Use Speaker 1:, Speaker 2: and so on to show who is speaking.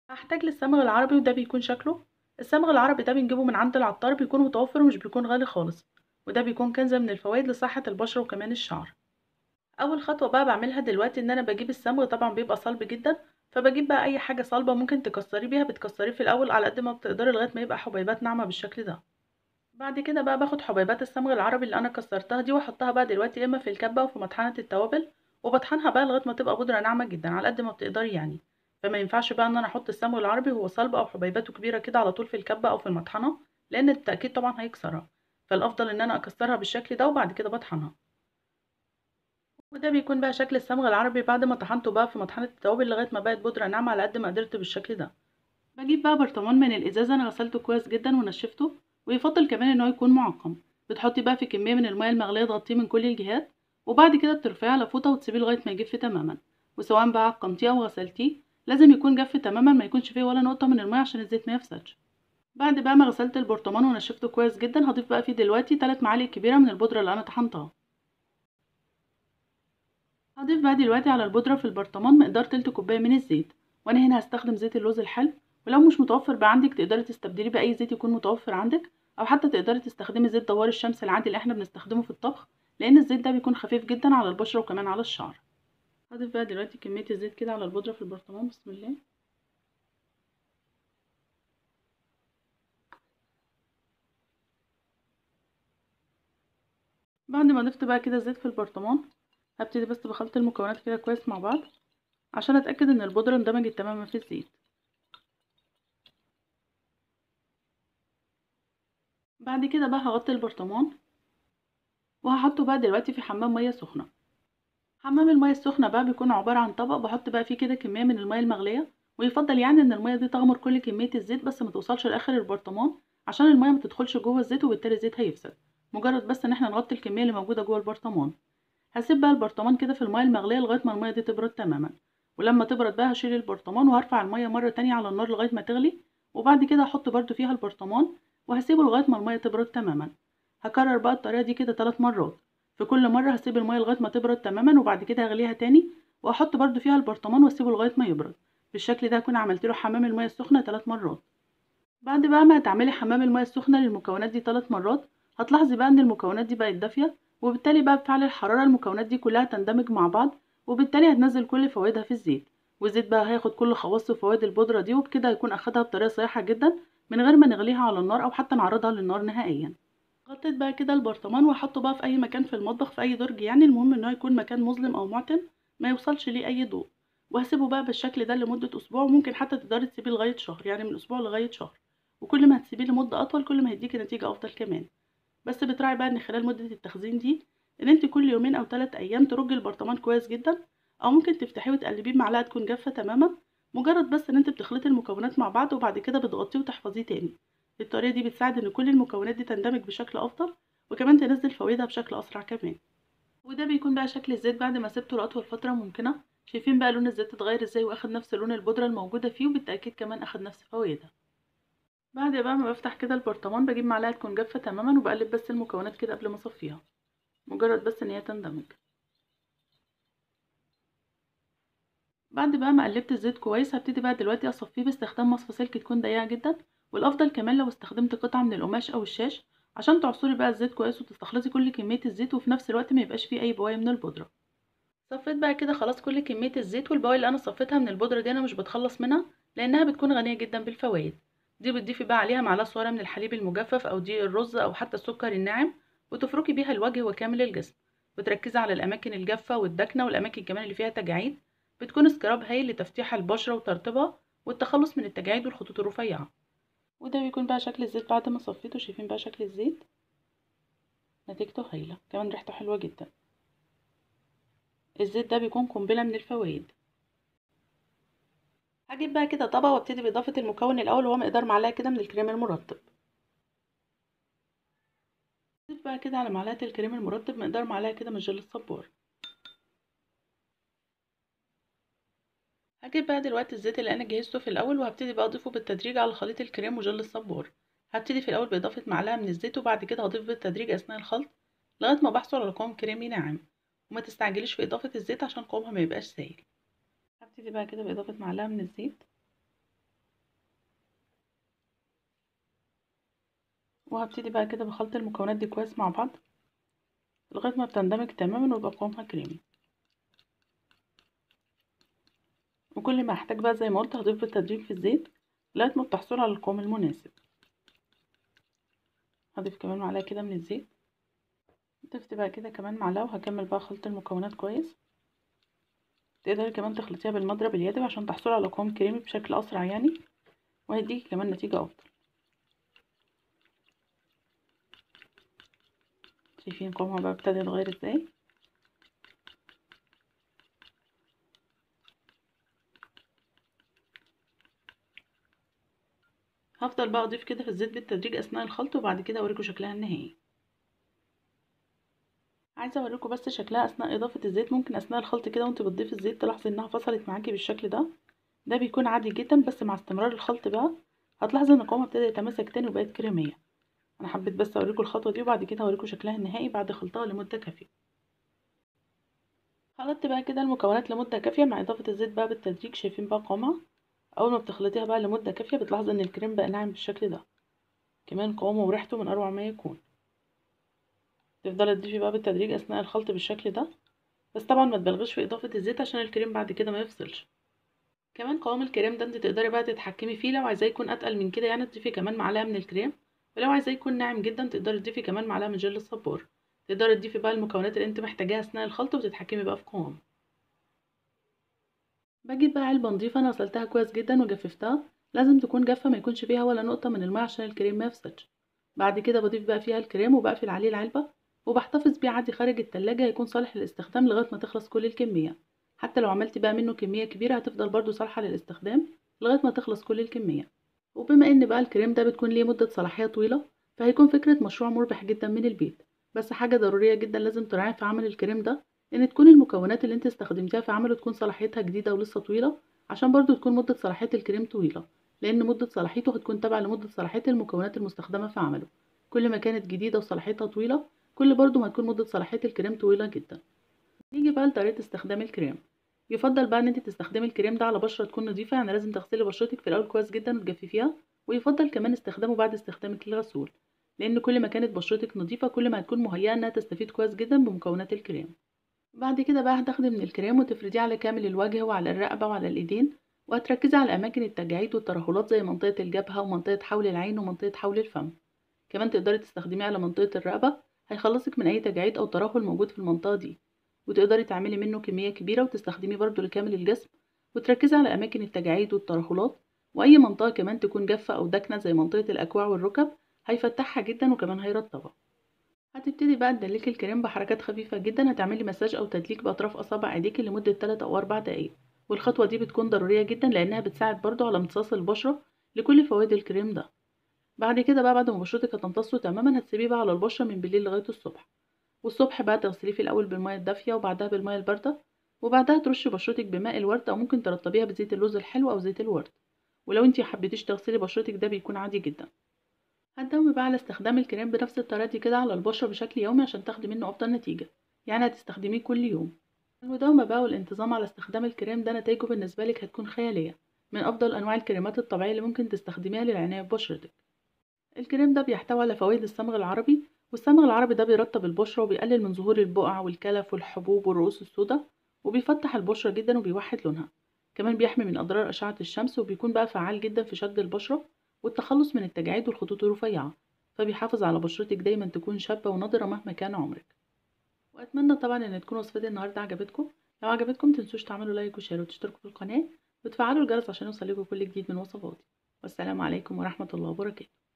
Speaker 1: هحتاج للصمغ العربي وده بيكون شكله. الصمغ العربي ده بنجيبه من عند العطار، بيكون متوفر ومش بيكون غالي خالص، وده بيكون كنزة من الفوائد لصحة البشرة وكمان الشعر. اول خطوة بقى بعملها دلوقتي ان انا بجيب الصمغ، طبعا بيبقى صلب جدا، فبجيب بقى اي حاجة صلبة ممكن تكسريه بيها، بتكسريه في الاول على قد ما بتقدري لغاية ما يبقى حبيبات ناعمة بالشكل ده. بعد كده بقى باخد حبيبات الصمغ العربي اللي انا كسرتها دي واحطها بقى دلوقتي يا اما في الكبة او في مطحنة التوابل، وبطحنها بقى لغاية ما تبقى بودرة ناعمة جدا على قد ما بتقدري يعني. فما ينفعش بقى ان انا احط الصمغ العربي وهو صلب او حبيباته كبيرة كده على طول في الكبة او في المطحنة، لان التأكيد طبعا هيكسرها. فالافضل ان انا اكسرها بالشكل ده وبعد كده بطحنها. وده بيكون بقى شكل الصمغ العربي بعد ما طحنته بقى في مطحنة التوابل لغاية ما بقت بودرة ناعمة على قد ما قدرت بالشكل ده. باجيب بقى برطمان من الازازه انا غسلته كويس جدا ونشفته، ويفضل كمان ان هو يكون معقم. بتحطي بقى في كميه من الميه المغليه تغطيه من كل الجهات، وبعد كده بترفعيه على فوطه وتسيبيه لغايه ما يجف تماما. وسواء بقى عقمتيه او غسلتيه لازم يكون جف تماما، ما يكونش فيه ولا نقطه من الميه عشان الزيت ما يفسدش. بعد بقى ما غسلت البرطمان ونشفته كويس جدا هضيف بقى فيه دلوقتي 3 معالق كبيره من البودره اللي انا طحنتها. هضيف بقى دلوقتي على البودرة في البرطمان مقدار تلت كوباية من الزيت، وانا هنا هستخدم زيت اللوز الحلو. ولو مش متوفر بقى عندك تقدري تستبدليه بأي زيت يكون متوفر عندك، او حتى تقدري تستخدمي زيت دوار الشمس العادي اللي احنا بنستخدمه في الطبخ، لان الزيت ده بيكون خفيف جدا على البشرة وكمان على الشعر. هضيف بقى دلوقتي كمية الزيت كده على البودرة في البرطمان، بسم الله. بعد ما ضفت بقى كده الزيت في البرطمان هبتدي بس بخلط المكونات كده كويس مع بعض عشان اتأكد ان البودرة اندمجت تماما في الزيت. بعد كده بقى هغطي البرطمان وهحطه بقى دلوقتي في حمام مية سخنة. حمام المية السخنة بقى بيكون عبارة عن طبق بحط بقى فيه كده كمية من المية المغلية، ويفضل يعني ان المية دي تغمر كل كمية الزيت بس ما توصلش لاخر البرطمان، عشان المية ما تدخلش جوه الزيت وبالتالي الزيت هيفسد. مجرد بس ان احنا نغطي الكمية اللي موجودة جوه البرطمان. هسيب بقى البرطمان كده في المية المغلية لغاية ما المية دي تبرد تماما، ولما تبرد بقى هشيل البرطمان وهرفع المية مرة تانية على النار لغاية ما تغلي، وبعد كده هحط برضو فيها البرطمان وهسيبه لغاية ما المية تبرد تماما. هكرر بقى الطريقة دي كده 3 مرات. في كل مرة هسيب المية لغاية ما تبرد تماما وبعد كده هغليها تاني، واحط برضو فيها البرطمان واسيبه لغاية ما يبرد. بالشكل ده هكون عملت له حمام المية السخنة 3 مرات. بعد بقى ما هتعملي حمام المية السخنة للمكونات دي 3 مرات هتلاحظي بقى ان المكونات دي بقت دافية، وبالتالي بقى بفعل الحرارة المكونات دي كلها تندمج مع بعض، وبالتالي هتنزل كل فوائدها في الزيت. والزيت بقى هياخد كل خواص وفوائد البودرة دي، وبكده هيكون اخدها بطريقة صحيحة جدا من غير ما نغليها على النار او حتى نعرضها للنار نهائيا. غطيت بقى كده البرطمان وهحطه بقى في اي مكان في المطبخ في اي درج، يعني المهم ان هو يكون مكان مظلم او معتم ما يوصلش ليه اي ضوء. وهسيبه بقى بالشكل ده لمدة اسبوع، وممكن حتى تقدري تسيبيه لغاية شهر، يعني من اسبوع لغاية شهر. وكل ما هتسيبيه لمدة اطول كل ما هيديكي نتيجة افضل كمان. بس بتراعي بقى ان خلال مدة التخزين دي ان انت كل يومين او 3 ايام ترجي البرطمان كويس جدا، او ممكن تفتحيه وتقلبيه بمعلقة تكون جافة تماما. مجرد بس ان انت بتخلطي المكونات مع بعض وبعد كده بتغطيه وتحفظيه تاني. الطريقة دي بتساعد ان كل المكونات دي تندمج بشكل افضل، وكمان تنزل فوائدها بشكل اسرع كمان. وده بيكون بقى شكل الزيت بعد ما سبته لاطول فترة ممكنة. شايفين بقى لون الزيت اتغير ازاي واخد نفس لون البودرة الموجودة فيه، وبالتأكيد كمان اخد نفس فوائدها. بعد بقى ما بفتح كده البرطمان بجيب معلقة تكون جافة تماما وبقلب بس المكونات كده قبل ما اصفيها، مجرد بس ان هي تندمج. بعد بقى ما قلبت الزيت كويس هبتدي بقى دلوقتي اصفيه باستخدام مصفى سلك تكون ضيقة جدا، والافضل كمان لو استخدمت قطعة من القماش او الشاش عشان تعصري بقى الزيت كويس وتستخلصي كل كمية الزيت، وفي نفس الوقت ما يبقاش فيه اي بواقي من البودرة. صفيت بقى كده خلاص كل كمية الزيت، والبواقي اللي انا صفيتها من البودرة دي انا مش بتخلص منها لانها بتكون غنية جدا بالفوائد. دي بتضيفي بقى عليها معلقة صغيرة من الحليب المجفف او دقيق الرز او حتى السكر الناعم، وتفركي بيها الوجه وكامل الجسم، وتركزي على الاماكن الجافة والداكنة والاماكن كمان اللي فيها تجاعيد. بتكون سكراب هايل لتفتيح البشرة وترطيبها والتخلص من التجاعيد والخطوط الرفيعة. وده بيكون بقى شكل الزيت بعد ما صفيته. شايفين بقى شكل الزيت؟ نتيجته هايلة، كمان ريحته حلوة جدا. الزيت ده بيكون قنبلة من الفوائد. هجيب بقى كده طبق وابتدي باضافه المكون الاول وهو مقدار معلقه كده من الكريم المرطب. اضيف بقى كده على معلقه الكريم المرطب مقدار معلقه كده من جل الصبار. هجيب بقى دلوقتي الزيت اللي انا جهزته في الاول وهبتدي بقى اضيفه بالتدريج على خليط الكريم وجل الصبار. هبتدي في الاول باضافه معلقه من الزيت وبعد كده هضيف بالتدريج اثناء الخلط لغايه ما بحصل على قوام كريمي ناعم. وما تستعجليش في اضافه الزيت عشان قوامها ما يبقاش سائل. هبتدي بقى كده باضافه معلقه من الزيت وهبتدي بقى كده بخلط المكونات دي كويس مع بعض لغاية ما بتندمج تماما ويبقى قوامها كريمي. وكل ما احتاج بقى زي ما قلت هضيف بالتدريج في الزيت لغاية ما بتحصل على القوام المناسب. هضيف كمان معلقة كده من الزيت، ضفت بقى كده كمان معلقة، وهكمل بقى خلط المكونات كويس. تقدري كمان تخلطيها بالمضرب اليدوي عشان تحصلي على قوام كريمي بشكل اسرع يعني، وهيديكي كمان نتيجة افضل. شايفين قوامها بقى ابتدى يتغير ازاي؟ هفضل بقى اضيف كده في الزيت بالتدريج اثناء الخلط، وبعد كده اوريكم شكلها النهائي. عايزه اوريكم بس شكلها اثناء اضافه الزيت. ممكن اثناء الخلط كده وانت بتضيفي الزيت تلاحظي انها فصلت معاكي بالشكل ده بيكون عادي جدا، بس مع استمرار الخلط بقى هتلاحظي ان قوامها ابتدى يتماسك تاني وبقت كريميه. انا حبيت بس اوريكم الخطوه دي، وبعد كده هوريكم شكلها النهائي بعد خلطها لمده كافيه. خلطت بقى كده المكونات لمده كافيه مع اضافه الزيت بقى بالتدريج. شايفين بقى قوامها اول ما بتخلطيها بقى لمده كافيه بتلاحظي ان الكريم بقى ناعم بالشكل ده، كمان قوامه وريحته من اروع ما يكون. تفضلي تضيفي بقى بالتدريج اثناء الخلط بالشكل ده، بس طبعا ما تبالغيش في اضافه الزيت عشان الكريم بعد كده ما يفصلش. كمان قوام الكريم ده انت تقدري بقى تتحكمي فيه، لو عايزاه يكون اتقل من كده يعني تضيفي كمان معلقه من الكريم، ولو عايزاه يكون ناعم جدا تقدري تضيفي كمان معلقه من جل الصبار. تقدري تضيفي بقى المكونات اللي انت محتاجاها اثناء الخلط وتتحكمي بقى في قوام. بجيب بقى علبه نضيفه انا غسلتها كويس جدا وجففتها، لازم تكون جافه ما يكونش فيها ولا نقطه من الماء عشان الكريم ما يفسدش. بعد كده بضيف بقى فيها الكريم وبقفل عليه العلبه، وبحتفظ بيه عادي خارج التلاجة يكون صالح للاستخدام لغايه ما تخلص كل الكميه. حتى لو عملتي بقى منه كميه كبيره هتفضل برضو صالحه للاستخدام لغايه ما تخلص كل الكميه. وبما ان بقى الكريم ده بتكون ليه مدة صلاحية طويلة، فهيكون فكرة مشروع مربح جدا من البيت. بس حاجة ضرورية جدا لازم تراعيها في عمل الكريم ده، ان تكون المكونات اللي انت استخدمتيها في عمله تكون صلاحيتها جديدة ولسه طويلة، عشان برضو تكون مدة صلاحية الكريم طويلة، لان مدة صلاحيته هتكون تابعة لمدة صلاحية المكونات المستخدمة في عمله. كل ما كانت جديدة وصلاحيتها طويلة كل برضو ما هتكون مدة صلاحية الكريم طويلة جدا. نيجي بقى لطريقة استخدام الكريم. يفضل بقى ان انت تستخدمي الكريم ده على بشرة تكون نظيفة، يعني لازم تغسلي بشرتك في الاول كويس جدا وتجففيها، ويفضل كمان استخدامه بعد استخدامك للغسول، لان كل ما كانت بشرتك نظيفة كل ما هتكون مهيئة انها تستفيد كويس جدا بمكونات الكريم. بعد كده بقى هتاخدي من الكريم وتفرديه على كامل الوجه وعلى الرقبة وعلى الايدين، وهتركزي على اماكن التجاعيد والترهلات زي منطقة الجبهة ومنطقة حول العين ومنطقة حول الفم. كمان تقدري تستخدميه على منطقة الرقبة، هيخلصك من أي تجاعيد أو ترهل موجود في المنطقة دي. وتقدري تعملي منه كمية كبيرة وتستخدميه برضو لكامل الجسم، وتركزي على أماكن التجاعيد والترهلات، وأي منطقة كمان تكون جافة أو داكنة زي منطقة الأكواع والركب، هيفتحها جدا وكمان هيرطبها. هتبتدي بقى تدلكي الكريم بحركات خفيفة جدا، هتعملي مساج أو تدليك بأطراف أصابع إيديكي لمدة 3 أو 4 دقايق. والخطوة دي بتكون ضرورية جدا لأنها بتساعد برضو على امتصاص البشرة لكل فوائد الكريم ده. بعد كده بقى بعد ما بشرتك هتمتصه تماما هتسيبيه بقى على البشرة من بالليل لغاية الصبح. والصبح بقى تغسليه في الأول بالمية الدافية وبعدها بالمية الباردة، وبعدها ترشي بشرتك بماء الورد أو ممكن ترطبيها بزيت اللوز الحلو أو زيت الورد. ولو انتي محبتيش تغسلي بشرتك ده بيكون عادي جدا. هتداومي بقى على استخدام الكريم بنفس الطريقة دي كده على البشرة بشكل يومي عشان تاخدي منه أفضل نتيجة، يعني هتستخدميه كل يوم. المداومة بقى والانتظام على استخدام الكريم ده نتائجه بالنسبة لك هتكون خيالية، من أفضل أنواع الكريمات الطبيعية اللي ممكن تستخدميها للعناية ببشرتك. الكريم ده بيحتوي على فوائد الصمغ العربي، والصمغ العربي ده بيرطب البشرة وبيقلل من ظهور البقع والكلف والحبوب والرؤوس السوداء، وبيفتح البشرة جدا وبيوحد لونها. كمان بيحمي من أضرار أشعة الشمس، وبيكون بقى فعال جدا في شد البشرة والتخلص من التجاعيد والخطوط الرفيعة، فبيحافظ على بشرتك دايما تكون شابة ونضرة مهما كان عمرك. وأتمنى طبعا إن تكون وصفتي النهاردة عجبتكم. لو عجبتكم متنسوش تعملوا لايك وشير وتشتركوا في القناة وتفعلوا الجرس عشان يوصلكوا كل جديد من وصفاتي. والسلام عليكم ورحمة الله وبركاته.